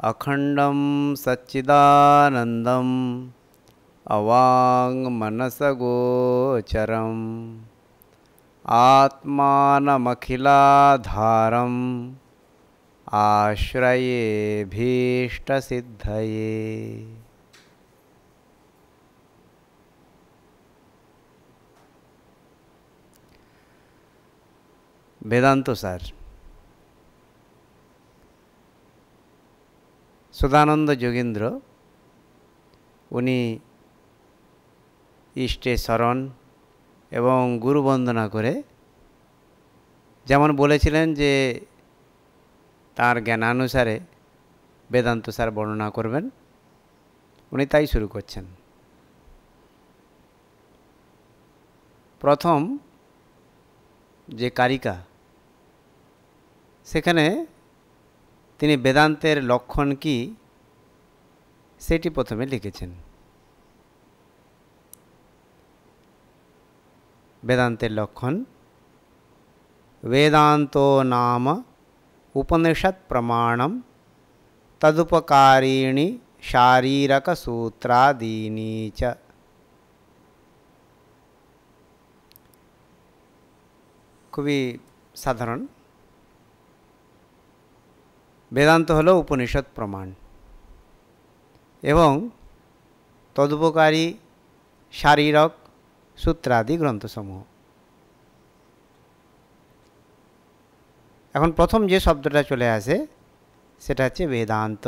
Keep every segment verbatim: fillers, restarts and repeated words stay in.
अखंडं सच्चिदानंदं अवाङ्मनसगोचरम् आत्मानमखिलाधारम् आश्रये भीष्टसिद्धये। वेदांत सार। सदानंद जोगेंद्र उनी इष्टे शरण एवं गुरु वंदना करे जेमन बोलेছিলেন যে तार ज्ञानानुसारे वेदांत सार वर्णना करबेन उनी ताई शुरू करছেন। प्रथम जे कारिका सेखाने তিনি বেদান্তের লক্ষণ কি সেটি প্রথমে লিখেছেন। বেদান্তের লক্ষণ वेदांतो नाम उपनिषद प्रमाणम तदुपकारिणी शारीरक सूत्रादीनी च। খুবই সাধারণ। वेदांत हलो उपनिषद प्रमाण एवं तदुपकारी शारीरक सूत्रादि ग्रंथসমূह। এখন প্রথম যে শব্দটা চলে আসে সেটা হচ্ছে বেদান্ত।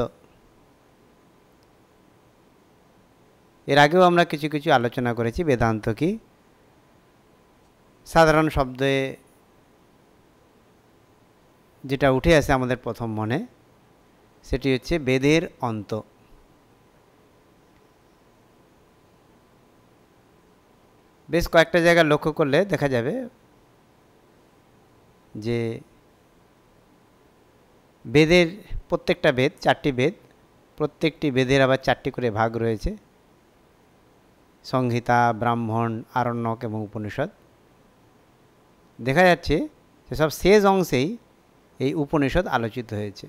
এর আগেও আমরা কিছু কিছু আলোচনা করেছি বেদান্ত কি। সাধারণ শব্দে যেটা উঠে আসে আমাদের প্রথম মনে সেটি হচ্ছে বেদের অন্ত। বেশ কয়েকটা জায়গা লক্ষ্য করলে দেখা যাবে যে বেদের প্রত্যেকটা বেদ চারটি বেদ, প্রত্যেকটি বেদের আবার চারটি করে ভাগ রয়েছে, সংহিতা, ব্রাহ্মণ, আরণ্যক এবং উপনিষদ। দেখা যাচ্ছে যে সব শেষ অংশেই এই উপনিষদ আলোচিত হয়েছে।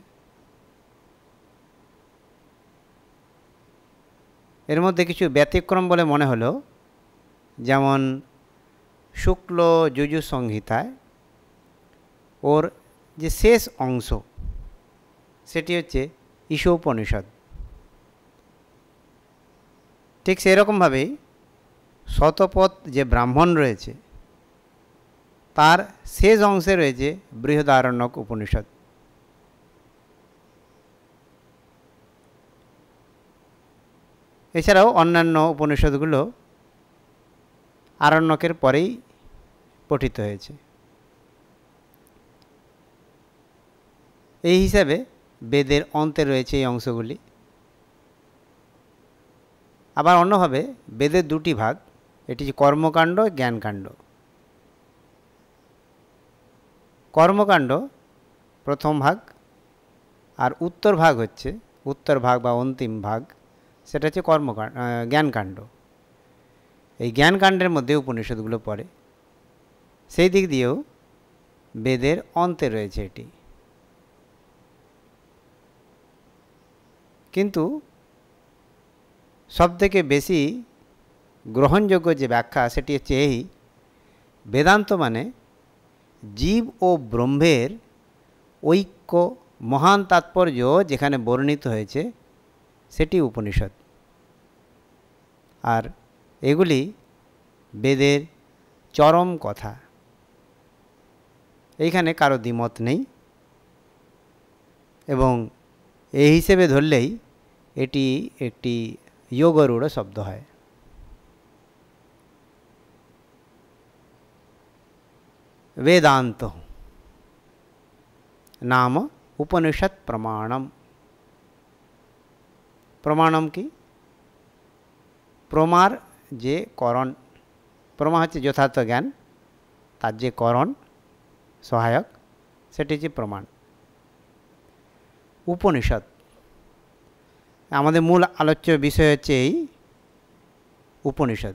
এর মধ্যে কিছু ব্যতিক্রম বলে মনে হলো, যেমন শুক্ল যজুঃ সংহিতায় ওর যে শেষ অংশ সেটি হচ্ছে ঈশোপনিষদ। ঠিক সেই রকমভাবেই শতপথ যে ব্রাহ্মণ রয়েছে তার শেষ অংশে রয়েছে বৃহদারণ্যক উপনিষদ। এছাড়াও অন্যান্য উপনিষদগুলো আরণ্যকের পরেই পঠিত হয়েছে। এই হিসাবে বেদের অন্তে রয়েছে এই অংশগুলি। আবার অন্যভাবে বেদের দুটি ভাগ, এটি কর্মকাণ্ড, জ্ঞানকাণ্ড। কর্মকাণ্ড প্রথম ভাগ আর উত্তর ভাগ হচ্ছে উত্তর ভাগ বা অন্তিম ভাগ সেটা হচ্ছে কর্মকাণ্ড জ্ঞানকাণ্ড। এই জ্ঞানকাণ্ডের মধ্যে উপনিষদগুলো পড়ে। সেই দিক দিয়েও বেদের অন্তে রয়েছে এটি। কিন্তু সবথেকে বেশি গ্রহণযোগ্য যে ব্যাখ্যা সেটি হচ্ছে এই, বেদান্ত মানে জীব ও ব্রহ্মের ঐক্য মহান তাৎপর্য যেখানে বর্ণিত হয়েছে সেটি উপনিষদ। আর এগুলি বেদের চরম কথা, এইখানে কারো দ্বিমত নেই। এবং এই হিসেবে ধরলেই এটি একটি যোগরূঢ় শব্দ হয়। वेदांत नाम उपनिषद प्रमाणम। प्रमाणम की प्रमार जे करण, प्रमा हच्छे यथार्थ ज्ञान, तार जे करण सहायक सेटी हच्छे प्रमाण। उपनिषद आमादेर मूल आलोच्य विषय हच्छे एई उपनिषद।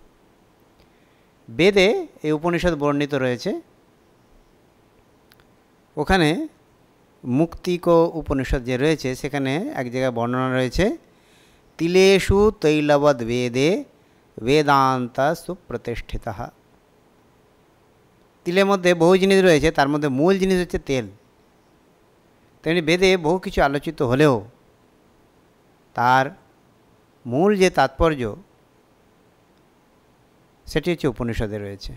বেদে এই উপনিষদ বর্ণিত রয়েছে। ওখানে মুক্তিকো উপনিষদ যে রয়েছে সেখানে এক জায়গায় বর্ণনা রয়েছে তিলেষু তৈলবদ বেদে বেদান্ত সুপ্রতিষ্ঠিত। তিলের মধ্যে বহু জিনিস রয়েছে, তার মধ্যে মূল জিনিস হচ্ছে তেল। তেমনি বেদে বহু কিছু আলোচিত হলেও তার মূল যে তাৎপর্য সেটি হচ্ছে উপনিষদে রয়েছে।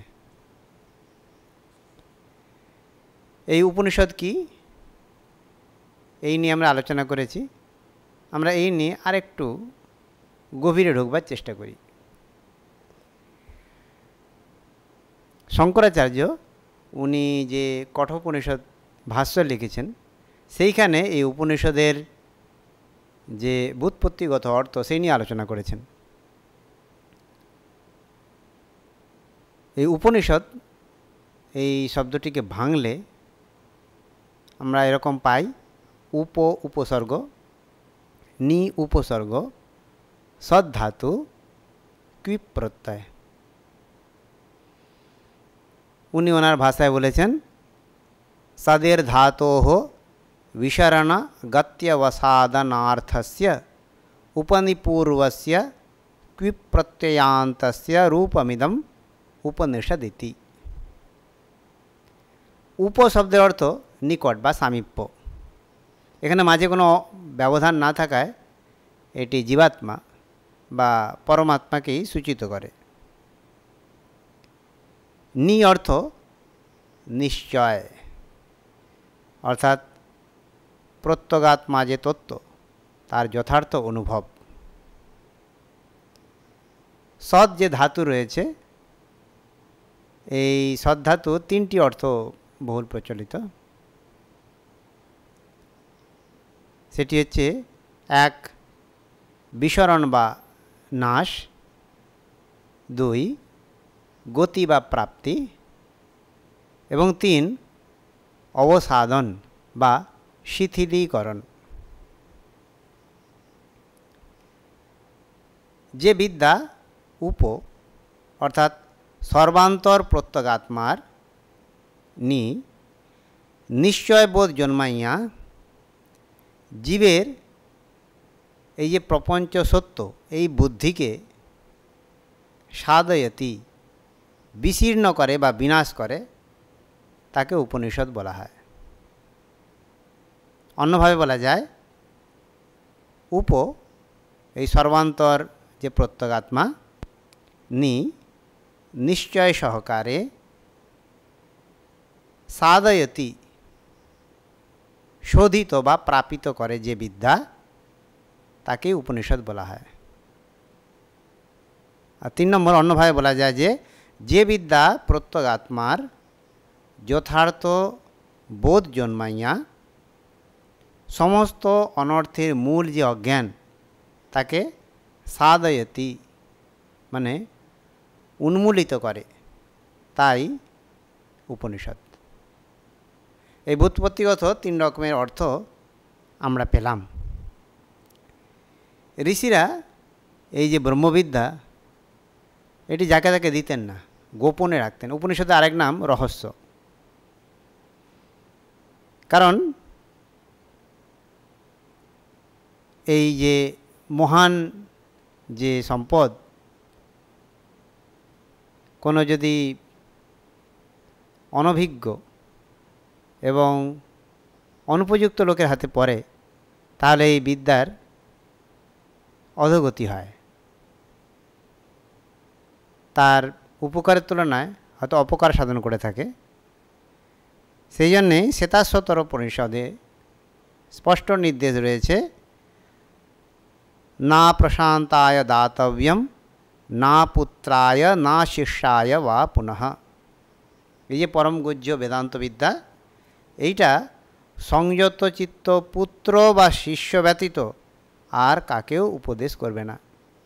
এই উপনিষদ কি, এই নিয়ে আমরা আলোচনা করেছি। আমরা এই নিয়ে আরেকটু গভীরে ঢুকবার চেষ্টা করি। শঙ্করাচার্য উনি যে কঠোপনিষদ ভাষ্য লিখেছেন সেইখানে এই উপনিষদের যে ব্যুৎপত্তিগত অর্থ সেই নিয়ে আলোচনা করেছেন। এই উপনিষদ এই শব্দটিকে ভাঙলে আমরা এরকম পাই উপ উপসর্গ, নি উপসর্গ, সদ্ধাতু, ক্বিপ প্রত্যয়। উনি ওনার ভাষায় বলেছেন সদের ধাতোঃ विशरण गत्यवसादनार्थस्य उपनिपूर्वस्य क्विप् प्रत्ययान्तस्य रूपमिदं उपनिषदिति। उप शब्देर अर्थ निकट बा सामीप्य। एखाने माझे कोनो व्यवधान ना थाकाय एटी जीवात्मा बा परमात्माकेई सूचित करे। नि अर्थ निश्चय अर्थात प्रत्यगात्मा जे तत्व तार यथार्थ अनुभव। सद जे धातु रयेछे এই সদ ধাতু তিনটি অর্থ বহুল প্রচলিত। সেটি হচ্ছে এক বিসরণ বা নাশ, দুই গতি বা প্রাপ্তি এবং তিন অবসাদন বা শিথিলীকরণ। যে বিদ্যা উপ অর্থাৎ সর্বান্তর প্রত্যগাত্মার নি নিশ্চয়বোধ জন্মাইয়া জীবের এই যে প্রপঞ্চ সত্য এই বুদ্ধিকে সাধয়তি বিশীর্ণ করে বা বিনাশ করে তাকে উপনিষদ বলা হয়। অন্যভাবে বলা যায় উপ এই সর্বান্তর যে প্রত্যগাত্মা নি নিশ্চয় সহকারে সাধয়তি শোধিত বা প্রাপিত করে যে বিদ্যা তাকে উপনিষদ বলা হয়। আর তিন নম্বর অন্যভাবে বলা যায় যে যে বিদ্যা প্রত্যগাত্মার যথার্থ বোধ জন্মাইয়া সমস্ত অনর্থের মূল যে অজ্ঞান তাকে সাধয়তি মানে উন্মূলিত করে, তাই উপনিষদ। এই ব্যুৎপত্তিগত তিন রকমের অর্থ আমরা পেলাম। ঋষিরা এই যে ব্রহ্মবিদ্যা এটি যাকে তাকে দিতেন না, গোপনে রাখতেন। উপনিষদের আরেক নাম রহস্য। কারণ এই যে মহান যে সম্পদ কোনো যদি অনভিজ্ঞ এবং অনুপযুক্ত লোকের হাতে পড়ে তাহলে এই বিদ্যার অধোগতি হয়, তার উপকারের তুলনায় হয়তো অপকার সাধন করে থাকে। সেই জন্যে শ্বেতাশ্বতর উপনিষদে স্পষ্ট নির্দেশ রয়েছে না প্রশান্তায় দাতব্যম না পুত্রায় না শিষ্যায় বা পুনঃ। এই যে পরম গুহ্য বেদান্ত বিদ্যা এইটা সংযত চিত্ত পুত্র বা শিষ্য ব্যতীত আর কাকেও উপদেশ করবে না।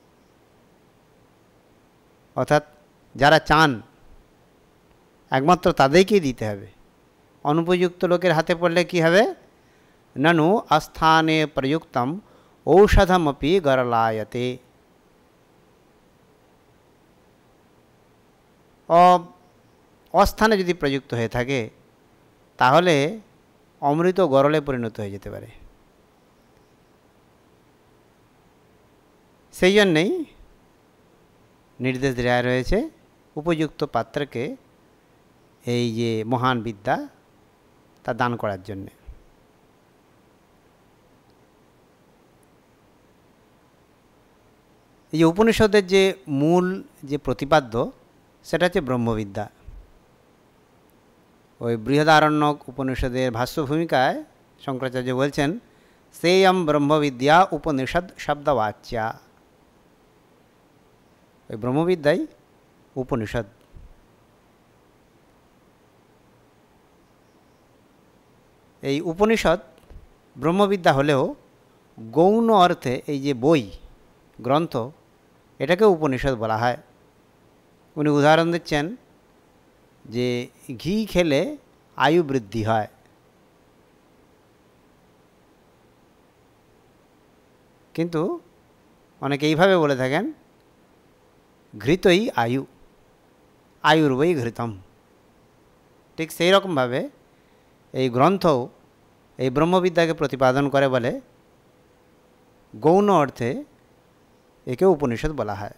অর্থাৎ যারা চান একমাত্র তাদেরকেই দিতে হবে। অনুপযুক্ত লোকের হাতে পড়লে কি হবে? ননু আস্থানে প্রযুক্তম ঔষধমপি গরলায়তে। অস্থানে যদি প্রযুক্ত হয়ে থাকে তাহলে অমৃত গরলে পরিণত হয়ে যেতে পারে। সেই জন্যেই নির্দেশ দেওয়া রয়েছে উপযুক্ত পাত্রকে এই যে মহান বিদ্যা তা দান করার জন্যে। এই যে উপনিষদের যে মূল যে প্রতিপাদ্য সেটা হচ্ছে ব্রহ্মবিদ্যা। ওই বৃহদারণ্যক উপনিষদের ভাষ্য ভূমিকায় শঙ্করাচার্য বলছেন সেয়ম ব্রহ্মবিদ্যা উপনিষদ শব্দবাচ্যা। ওই ব্রহ্মবিদ্যাই উপনিষদ। এই উপনিষদ ব্রহ্মবিদ্যা হলেও গৌণ অর্থে এই যে বই গ্রন্থ এটাকে উপনিষদ বলা হয়। উনি উদাহরণ দিচ্ছেন যে ঘি খেলে আয়ু বৃদ্ধি হয়, কিন্তু অনেকে এইভাবে বলে থাকেন ঘৃতই আয়ু, আয়ুর্বৈ ঘৃতম। ঠিক সেই রকমভাবে এই গ্রন্থও এই ব্রহ্মবিদ্যাকে প্রতিপাদন করে বলে গৌণ অর্থে একে উপনিষদ বলা হয়।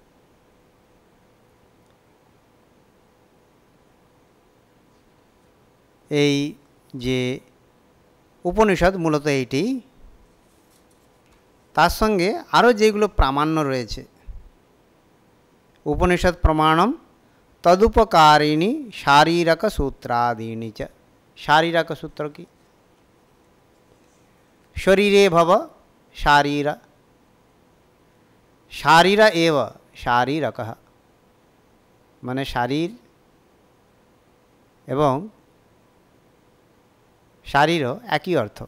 এই যে উপনিষদ মূলত এইটি, তার সঙ্গে আরও যেগুলো প্রামাণ্য রয়েছে, উপনিষদ প্রমাণম তদুপকারিণী শারীরক সূত্রাদীনি চ। শারীরক সূত্র কি? শরীরে ভব শারীর, শারীর এব শারীরক, মানে শারীর এবং শারীরও একই অর্থ।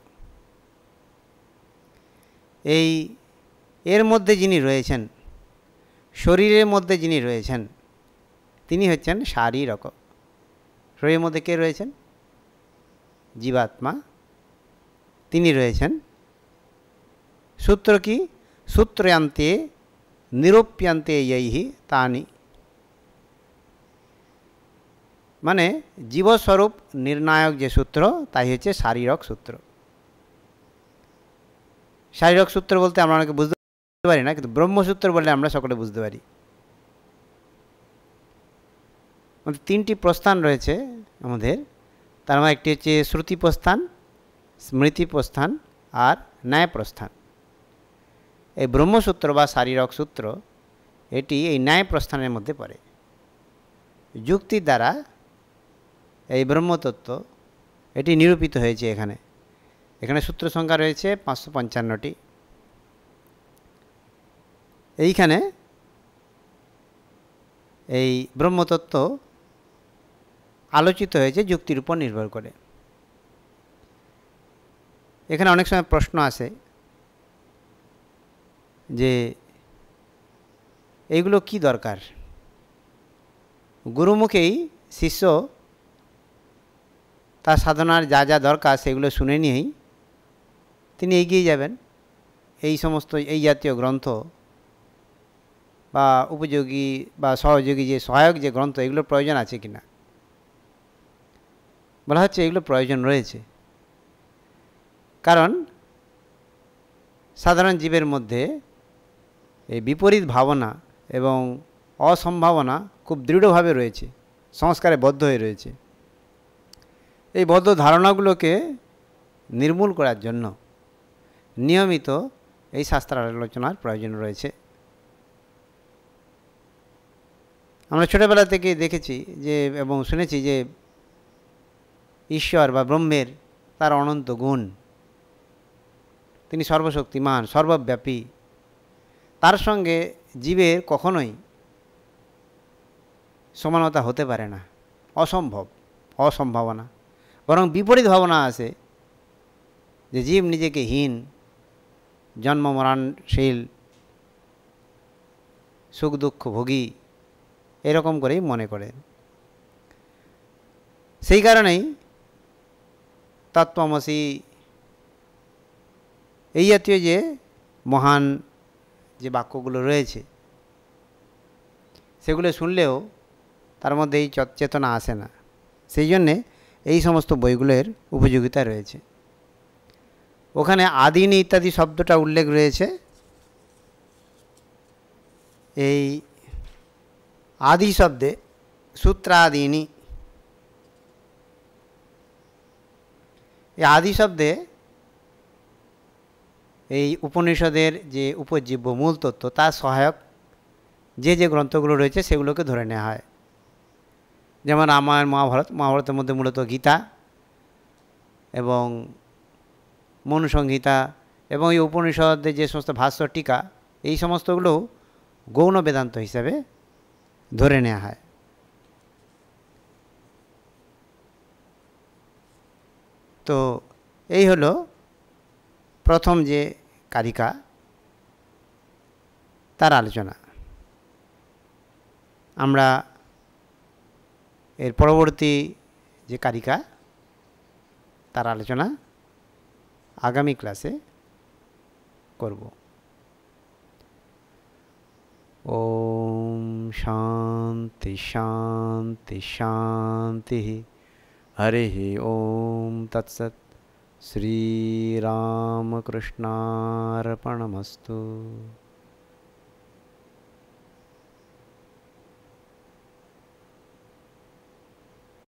এই এর মধ্যে যিনি রয়েছেন, শরীরের মধ্যে যিনি রয়েছেন তিনি হচ্ছেন শারীরক। শরীরের মধ্যে কে রয়েছেন? জীবাত্মা, তিনি রয়েছেন। সূত্র কি? সূত্রান্তে নিরূপ্যান্তে ইয়ৈহি তানি, মানে জীবস্বরূপ নির্ণায়ক যে সূত্র তাই হচ্ছে শারীরক সূত্র। শারীরক সূত্র বলতে আমরা অনেকে বুঝতে পারি না, কিন্তু ব্রহ্মসূত্র বললে আমরা সকলে বুঝতে পারি। তিনটি প্রস্থান রয়েছে আমাদের, তার মধ্যে একটি হচ্ছে শ্রুতি প্রস্থান, স্মৃতি প্রস্থান আর ন্যায় প্রস্থান। এই ব্রহ্মসূত্র বা শারীরক সূত্র এটি এই ন্যায় প্রস্থানের মধ্যে পড়ে। যুক্তির দ্বারা এই ব্রহ্মতত্ত্ব এটি নিরূপিত হয়েছে। এখানে এখানে সূত্র সংখ্যা রয়েছে পাঁচশো পঞ্চান্নটি। এইখানে এই ব্রহ্মতত্ত্ব আলোচিত হয়েছে যুক্তির উপর নির্ভর করে। এখানে অনেক সময় প্রশ্ন আসে যে এইগুলো কি দরকার? গুরুমুখেই শিষ্য তার সাধনার যা যা দরকার সেগুলো শুনে নিয়েই তিনি এগিয়ে যাবেন। এই সমস্ত এই জাতীয় গ্রন্থ বা উপযোগী বা সহযোগী যে সহায়ক যে গ্রন্থ এগুলোর প্রয়োজন আছে কিনা? বলা হচ্ছে এগুলো প্রয়োজন রয়েছে, কারণ সাধারণ জীবের মধ্যে এই বিপরীত ভাবনা এবং অসম্ভাবনা খুব দৃঢ়ভাবে রয়েছে, সংস্কারে বদ্ধ হয়ে রয়েছে। এই বদ্ধ ধারণাগুলোকে নির্মূল করার জন্য নিয়মিত এই শাস্ত্র আলোচনার প্রয়োজন রয়েছে। আমরা ছোটোবেলা থেকে দেখেছি যে এবং শুনেছি যে ঈশ্বর বা ব্রহ্মের তার অনন্ত গুণ, তিনি সর্বশক্তিমান, সর্বব্যাপী। তার সঙ্গে জীবের কখনোই সমানতা হতে পারে না, অসম্ভব, অসম্ভাবনা। বরং বিপরীত ভাবনা আছে যে জীব নিজেকে হীন, জন্ম মরণশীল, সুখ দুঃখ ভোগী, এরকম করেই মনে করে। সেই কারণেই তত্ত্বমসি এই জাতীয় যে মহান যে বাক্যগুলো রয়েছে সেগুলো শুনলেও তার মধ্যে এই চেতনা আসে না। সেই জন্যে এই সমস্ত বইগুলোর উপযোগিতা রয়েছে। ওখানে আদিনি ইত্যাদি শব্দটা উল্লেখ রয়েছে। এই আদি শব্দে সূত্রাদিনি, এই আদি শব্দে এই উপনিষদের যে উপজীব্য মূল তত্ত্ব তার সহায়ক যে যে গ্রন্থগুলো রয়েছে সেগুলোকে ধরে নেওয়া হয়। যেমন রামায়ণ, মহাভারত, মহাভারতের মধ্যে মূলত গীতা এবং মনুসংহিতা এবং এই উপনিষদের যে সমস্ত ভাষ্য, টিকা, এই সমস্তগুলো গৌণ বেদান্ত হিসাবে ধরে নেওয়া হয়। তো এই হলো প্রথম যে কারিকা তার আলোচনা। আমরা এর পরবর্তী যে কারিকা তার আলোচনা আগামী ক্লাসে করব। ওম শান্তি শান্তি শান্তি। হরি ওম তৎসৎ। শ্রীরামকৃষ্ণার্পণমস্তু।